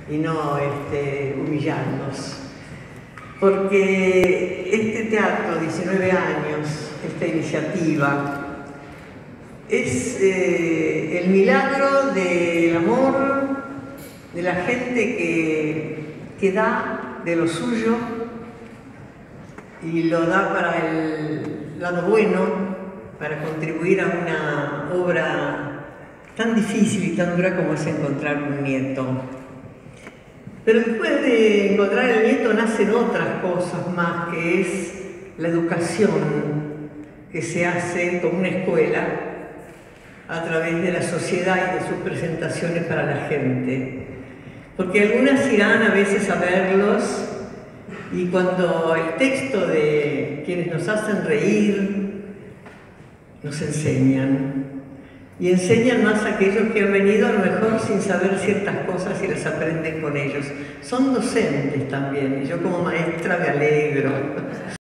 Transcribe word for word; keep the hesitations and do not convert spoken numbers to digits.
y no este, humillarnos. Porque este teatro, diecinueve años, esta iniciativa, es eh, el milagro del amor de la gente que, que da de lo suyo y lo da para el lado bueno, para contribuir a una obra tan difícil y tan dura como es encontrar un nieto. Pero después de encontrar el nieto nacen otras cosas más, que es la educación que se hace como una escuela a través de la sociedad y de sus presentaciones para la gente. Porque algunas irán a veces a verlos y cuando el texto de quienes nos hacen reír nos enseñan. Y enseñan más a aquellos que han venido a lo mejor sin saber ciertas cosas y las aprenden con ellos. Son docentes también, y yo como maestra me alegro.